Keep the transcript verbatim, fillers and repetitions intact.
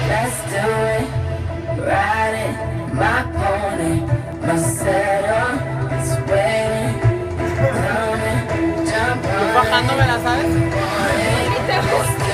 Let's do it. Riding my pony, my saddle is waiting. Coming, jump on. Bajándome, ¿la sabes? Let's